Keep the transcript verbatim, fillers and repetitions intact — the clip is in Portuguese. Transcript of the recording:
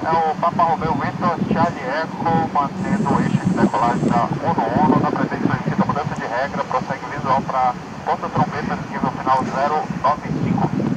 É o Papa Romeo Victor Charlie Echo, mantendo o eixo de decolagem da ONU ONU, na presença solicita mudança de regra, prossegue visual para Porto Trombeta, nível final zero nove cinco.